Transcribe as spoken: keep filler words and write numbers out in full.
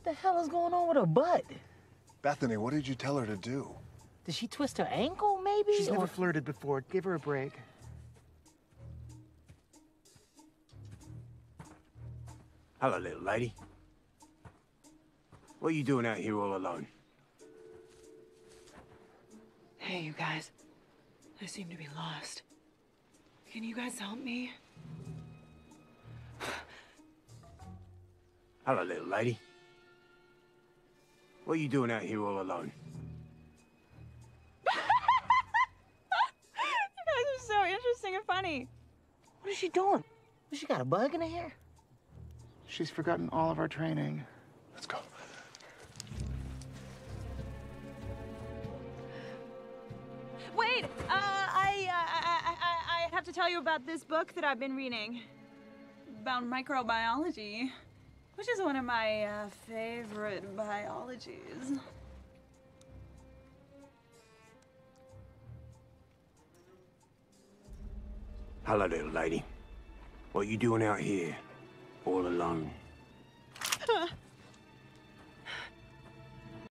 the hell is going on with her butt? Bethany, what did you tell her to do? Did she twist her ankle, maybe? She's or... never flirted before. Give her a break. Hello, little lady. What are you doing out here all alone? Hey, you guys. I seem to be lost. Can you guys help me? Hello, little lady. What are you doing out here all alone? You guys are so interesting and funny. What is she doing? Has she got a bug in her hair? She's forgotten all of our training. Let's go. Wait, uh, I, uh, I, I, I have to tell you about this book that I've been reading. About microbiology, which is one of my uh, favorite biologies. Hello, little lady. What are you doing out here all alone?